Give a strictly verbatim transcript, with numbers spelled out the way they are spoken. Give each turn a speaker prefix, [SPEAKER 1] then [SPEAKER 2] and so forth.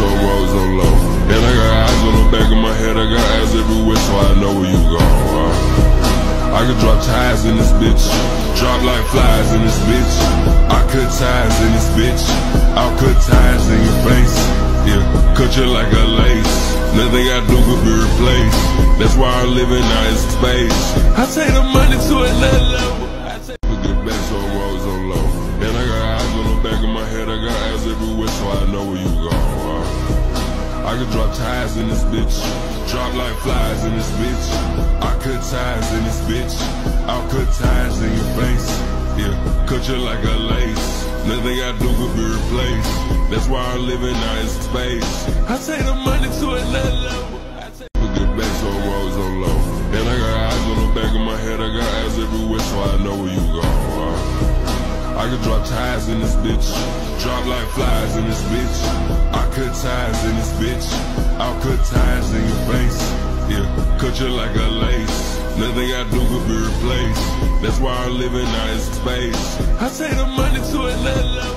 [SPEAKER 1] on roads on low. And I got eyes on the back of my head, I got eyes everywhere, so I know where you go. Uh, I could drop ties in this bitch, drop like flies in this bitch. I cut ties in this bitch, I'll cut ties in your face. Yeah, cut you like a lace. Nothing I do could be replaced. That's why I'm living out in space. I take the money to another level. I take the best on roads on low. And I got eyes on the back of my head, I got eyes everywhere, so I know where you go. Uh, I could drop ties in this bitch, drop like flies in this bitch. I cut ties in this bitch, I'll cut ties in your face. Yeah, cut you like a lace. Nothing I do could be replaced. That's why I'm living out in space. I take the money to another level. I take the best on roads on low. And I got eyes on the back of my head, I got eyes everywhere, so I know where you go. Uh, I could drop ties in this bitch, drop like flies in this bitch. I cut ties in this bitch, I'll cut ties in your face. Yeah, cut you like a lace. Nothing I do could be replaced. That's why I'm living out in space. I take the money to another level.